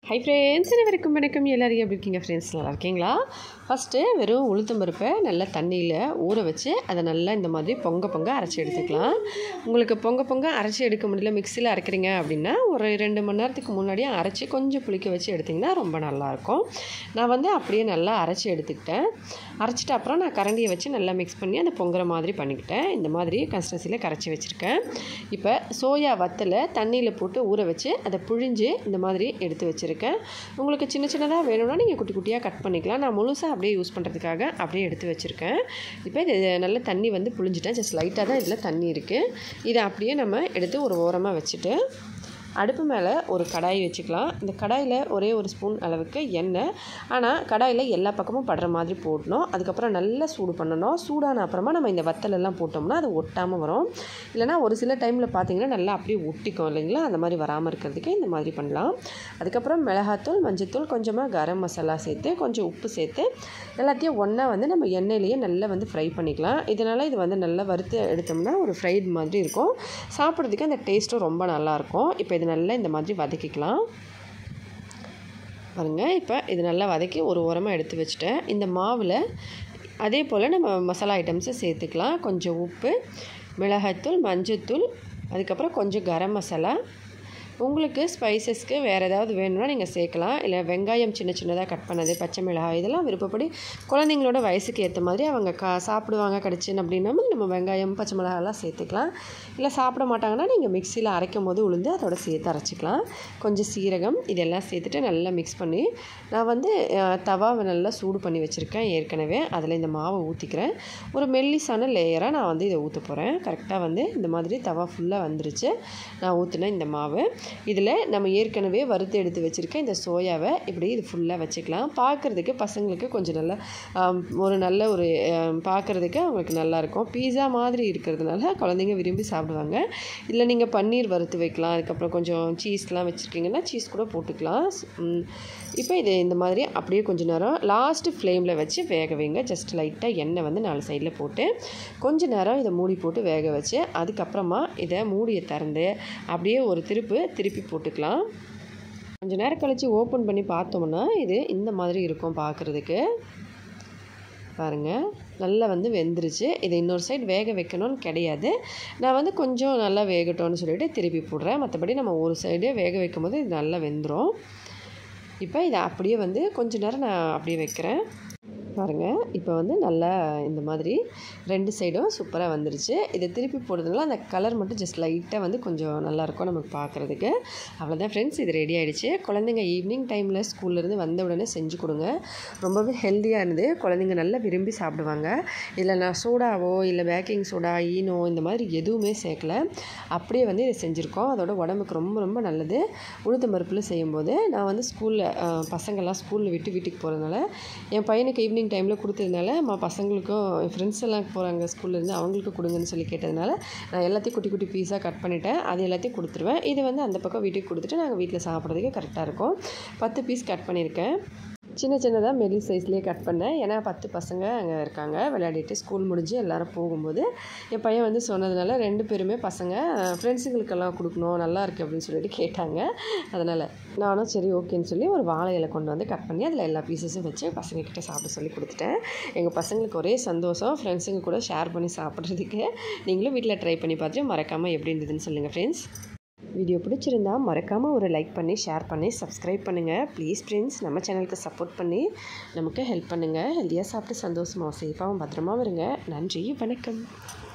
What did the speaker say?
Hi friends, அனைவருக்கும் வணக்கம். எல்லோரும் எப்படி இருக்கீங்க ஃப்ரெண்ட்ஸ்? நல்லா இருக்கீங்களா? ஃபஸ்ட்டு வெறும் உளுத்தம் பருப்பை நல்லா தண்ணியில் ஊற வச்சு அதை நல்லா இந்த மாதிரி பொங்க அரைச்சி எடுத்துக்கலாம். உங்களுக்கு பொங்க அரைச்சி எடுக்க முடியல, மிக்சியில் அரைக்கிறீங்க அப்படின்னா ஒரு 2 மணி நேரத்துக்கு முன்னாடியே அரைச்சி கொஞ்சம் புளிக்க வச்சு எடுத்திங்கன்னா ரொம்ப நல்லாயிருக்கும். நான் வந்து அப்படியே நல்லா அரைச்சி எடுத்துக்கிட்டேன். அரைச்சிட்டு அப்புறம் நான் கரண்டியை வச்சு நல்லா மிக்ஸ் பண்ணி அந்த பொங்குற மாதிரி பண்ணிக்கிட்டேன். இந்த மாதிரி கன்சிஸ்டன்சியில் கரைச்சி வச்சுருக்கேன். இப்போ சோயா வத்தலை தண்ணியில் போட்டு ஊற வச்சு அதை புழிஞ்சு இந்த மாதிரி எடுத்து வச்சுருக்கேன். உங்களுக்கு சின்ன சின்னதாக வேணும்னா நீங்கள் குட்டி குட்டியாக கட் பண்ணிக்கலாம். நான் முழுசாக அப்படியே யூஸ் பண்ணுறதுக்காக அப்படியே எடுத்து வச்சுருக்கேன். இப்போ இது நல்ல தண்ணி வந்து புழிஞ்சிட்டேன். ஜஸ்ட் லைட்டாக தான் இதில் தண்ணி இருக்குது. இதை அப்படியே நம்ம எடுத்து ஒரு ஓரமாக வச்சுட்டு அடுப்பு மேலே ஒரு கடாய் வச்சுக்கலாம். இந்த கடாயில் ஒரே ஒரு ஸ்பூன் அளவுக்கு எண்ணெய், ஆனால் கடாயில் எல்லா பக்கமும் படுற மாதிரி போடணும். அதுக்கப்புறம் நல்லா சூடு பண்ணணும். சூடான அப்புறமா நம்ம இந்த வத்தலெல்லாம் போட்டோம்னா அது ஒட்டாமல் வரும். இல்லைனா ஒரு சில டைமில் பார்த்திங்கன்னா நல்லா அப்படியே ஒட்டிக்கும் இல்லைங்களா? அந்த மாதிரி வராமல் இருக்கிறதுக்கு இந்த மாதிரி பண்ணலாம். அதுக்கப்புறம் மிளகாத்தூள், மஞ்சத்தூள், கொஞ்சமாக கரம் மசாலா சேர்த்து கொஞ்சம் உப்பு சேர்த்து எல்லாத்தையும் ஒன்றா வந்து நம்ம எண்ணெயிலேயே நல்லா வந்து ஃப்ரை பண்ணிக்கலாம். இதனால் இது வந்து நல்லா வறுத்து எடுத்தோம்னா ஒரு ஃப்ரைட் மாதிரி இருக்கும். சாப்பிட்றதுக்கு அந்த டேஸ்ட்டும் ரொம்ப நல்லாயிருக்கும். இப்போ இது நல்லா இந்த மாதிரி வதக்கிக்கலாம் பாருங்கள். இப்போ இது நல்லா வதக்கி ஒரு ஓரமாக எடுத்து வச்சுட்டேன். இந்த மாவில் அதே போல் நம்ம மசாலா ஐட்டம்ஸை சேர்த்துக்கலாம். கொஞ்சம் உப்பு, மிளகாய்த்தூள், மஞ்சத்தூள், அதுக்கப்புறம் கொஞ்சம் கரம் மசாலா. உங்களுக்கு ஸ்பைசஸ்க்கு வேறு ஏதாவது வேணும்னா நீங்கள் சேர்க்கலாம். இல்லை வெங்காயம் சின்ன சின்னதாக கட் பண்ணது, பச்சை மிளகாய், இதெல்லாம் விருப்பப்படி குழந்தைங்களோட வயசுக்கு ஏற்ற மாதிரி அவங்க சாப்பிடுவாங்க கடிச்சின்னு அப்படின்னா நம்ம வெங்காயம் பச்சை மிளகாயெல்லாம் சேர்த்துக்கலாம். இல்லை சாப்பிட மாட்டாங்கன்னா நீங்கள் மிக்சியில் அரைக்கும் போது உளுந்து அதோட சேர்த்து அரைச்சிக்கலாம். கொஞ்சம் சீரகம் இதெல்லாம் சேர்த்துட்டு நல்லா மிக்ஸ் பண்ணி நான் வந்து தவாவை நல்லா சூடு பண்ணி வச்சுருக்கேன் ஏற்கனவே. அதில் இந்த மாவை ஊற்றிக்கிறேன். ஒரு மெல்லிசான லேயராக நான் வந்து இதை ஊற்ற போகிறேன். கரெக்டாக வந்து இந்த மாதிரி தவா ஃபுல்லாக வந்துருச்சு. நான் ஊற்றினேன் இந்த மாவு. இதில் நம்ம ஏற்கனவே வறுத்து எடுத்து வச்சுருக்கேன் இந்த சோயாவை இப்படி இது ஃபுல்லாக வச்சுக்கலாம். பார்க்குறதுக்கு பசங்களுக்கு கொஞ்சம் நல்லா நல்ல ஒரு பார்க்குறதுக்கு அவங்களுக்கு நல்லாயிருக்கும். பீஸா மாதிரி இருக்கிறதுனால குழந்தைங்க விரும்பி சாப்பிடுவாங்க. இதில் நீங்கள் பன்னீர் வறுத்து வைக்கலாம். அதுக்கப்புறம் கொஞ்சம் சீஸ்லாம் வச்சுருக்கீங்கன்னா சீஸ் கூட போட்டுக்கலாம். இப்போ இது இந்த மாதிரி அப்படியே கொஞ்சம் நேரம் லாஸ்ட்டு ஃப்ளேமில் வச்சு வேக வைங்க. ஜஸ்ட் லைட்டாக எண்ணெய் வந்து 4 சைடில் போட்டு கொஞ்சம் நேரம் இதை மூடி போட்டு வேக வச்சு அதுக்கப்புறமா இதை மூடியை திறந்து அப்படியே ஒரு திருப்பி போட்டுக்கலாம். கொஞ்சம் நேரம் கழித்து ஓப்பன் பண்ணி பார்த்தோம்னா இது இந்த மாதிரி இருக்கும் பார்க்குறதுக்கு. பாருங்கள், நல்லா வந்து வெந்துருச்சு. இதை இன்னொரு சைடு வேக வைக்கணும்னு கிடையாது. நான் வந்து கொஞ்சம் நல்லா வேகட்டும்னு சொல்லிவிட்டு திருப்பி போடுறேன். மற்றபடி நம்ம ஒரு சைடே வேக வைக்கும் போது இது நல்லா வெந்துடும். இப்போ இதை அப்படியே வந்து கொஞ்சம் நேரம் நான் அப்படியே வைக்கிறேன். பாருங்கள், இப்போ வந்து நல்லா இந்த மாதிரி 2 சைடும் சூப்பராக வந்துருச்சு. இதை திருப்பி போடுறதுனால அந்த கலர் மட்டும் ஜஸ்ட் லைட்டாக வந்து கொஞ்சம் நல்லாயிருக்கும் நமக்கு பார்க்குறதுக்கு. அவ்வளோதான் ஃப்ரெண்ட்ஸ், இது ரெடி ஆகிடுச்சு. குழந்தைங்க ஈவினிங் டைமில் ஸ்கூல்லேருந்து வந்த உடனே செஞ்சு கொடுங்க. ரொம்பவே ஹெல்த்தியாக இருந்து குழந்தைங்க நல்லா விரும்பி சாப்பிடுவாங்க. இதில் நான் சோடாவோ இல்லை பேக்கிங் சோடா, ஈனோ இந்த மாதிரி எதுவுமே சேர்க்கல. அப்படியே வந்து இதை செஞ்சுருக்கோம். அதோட உடம்புக்கு ரொம்ப ரொம்ப நல்லது. உளுத்தம் பருப்பில் செய்யும்போது நான் வந்து ஸ்கூலில் பசங்கள்லாம் ஸ்கூலில் விட்டு வீட்டுக்கு போகிறதுனால என் பையனுக்கு ஈவினிங் டைமில் கொடுத்ததுனால பசங்களுக்கும் என் ஃப்ரெண்ட்ஸ் எல்லாம் போகிறாங்க ஸ்கூல்லேருந்து, அவங்களுக்கு கொடுங்கன்னு சொல்லி கேட்டதுனால நான் எல்லாத்தையும் குட்டி குட்டி பீஸாக கட் பண்ணிவிட்டேன். அது எல்லாத்தையும் கொடுத்துருவேன். இது வந்து அந்த பக்கம் வீட்டுக்கு கொடுத்துட்டு நாங்கள் வீட்டில் சாப்பிட்றதுக்கு கரெக்டாக இருக்கும். 10 பீஸ் கட் பண்ணியிருக்கேன். சின்ன சின்னதாக மெல்லி சைஸ்லேயே கட் பண்ணேன். ஏன்னா 10 பசங்க அங்கே இருக்காங்க விளையாடிட்டு ஸ்கூல் முடிஞ்சு எல்லோரும் போகும்போது என் பையன் வந்து சொன்னதுனால 2 பேருமே பசங்க ஃப்ரெண்ட்ஸுங்களுக்கெல்லாம் கொடுக்கணும் நல்லா இருக்குது அப்படின்னு சொல்லிட்டு கேட்டாங்க. அதனால் நானும் சரி ஓகேன்னு சொல்லி ஒரு வாழை இலை கொண்டு வந்து கட் பண்ணி அதில் எல்லா பீஸஸும் வச்சு பசங்கக்கிட்ட சாப்பிட சொல்லி கொடுத்துட்டேன். எங்கள் பசங்களுக்கு ஒரே சந்தோஷம் ஃப்ரெண்ட்ஸுங்க கூட ஷேர் பண்ணி சாப்பிட்றதுக்கு. நீங்களும் வீட்டில் ட்ரை பண்ணி பார்த்துட்டு மறக்காமல் எப்படி இருந்ததுன்னு சொல்லுங்கள் ஃப்ரெண்ட்ஸ். வீடியோ பிடிச்சிருந்தா மறக்காமல் ஒரு லைக் பண்ணி ஷேர் பண்ணி சப்ஸ்கிரைப் பண்ணுங்கள் ப்ளீஸ் ஃப்ரெண்ட்ஸ். நம்ம சேனலுக்கு சப்போர்ட் பண்ணி நமக்கு ஹெல்ப் பண்ணுங்கள். ஹெல்த்தியாக சாப்பிட்டு சந்தோஷமாக சேஃபாகவும் பத்திரமாவும் இருங்க. நன்றி, வணக்கம்.